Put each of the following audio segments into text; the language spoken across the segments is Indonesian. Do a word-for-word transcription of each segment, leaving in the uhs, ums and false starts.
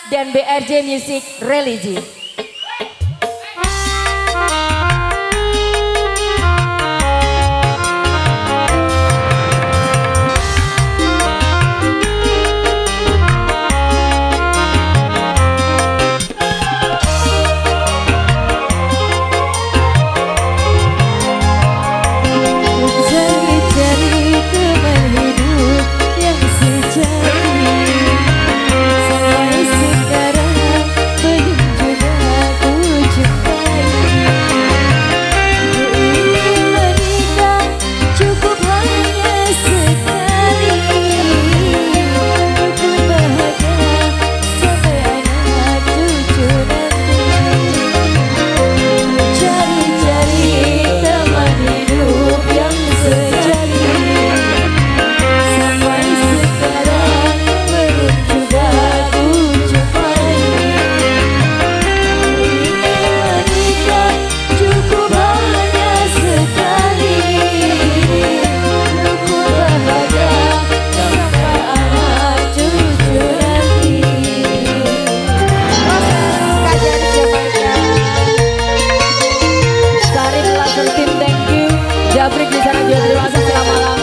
dan B R J Music Religi. Jabrik di sana juga terima kasih, selamat malam.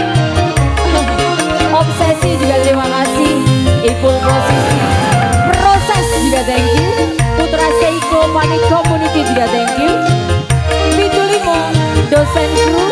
Obsesi juga terima kasih. Ipul posisi proses juga thank you. Putra Seiko Panik Community juga thank you. Pitu Limo dosen kru.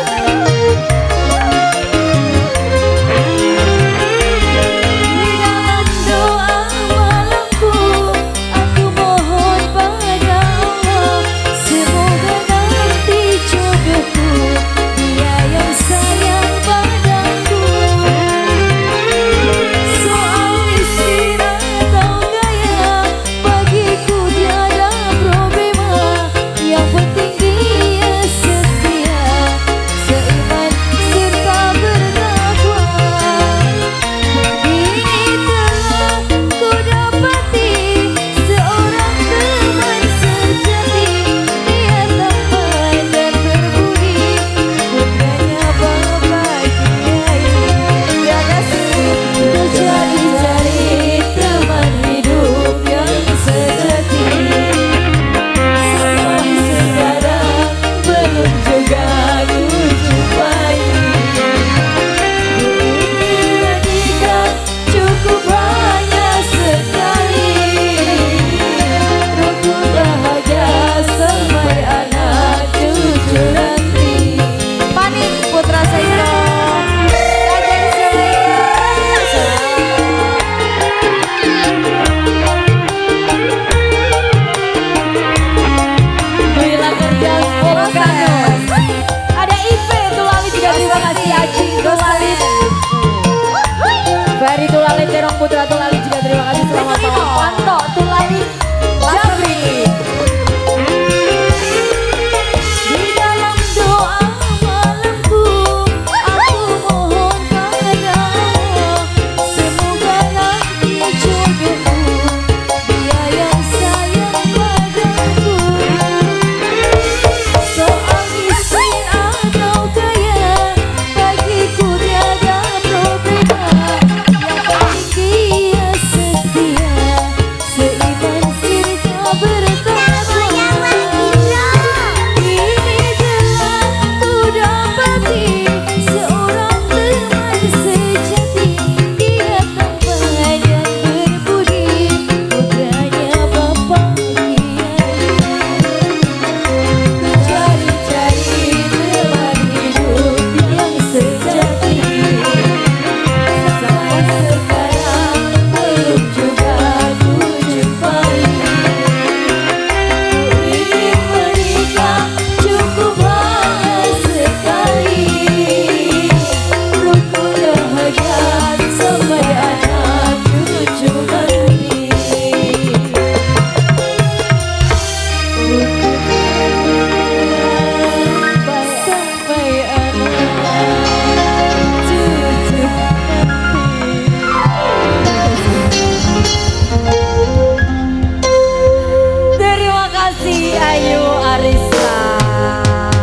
Ferry Tulali Terong Putra Tulali juga terima kasih, selamat malam. Panto Tulali Jabri. Di dalam doa malamku aku mohon padamu, semoga nanti jodohku dia yang sayang padaku. Soal miskin atau kaya bagiku tiada problema.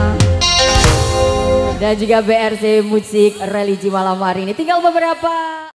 Dan juga B R C Musik Religi malam hari ini. Tinggal beberapa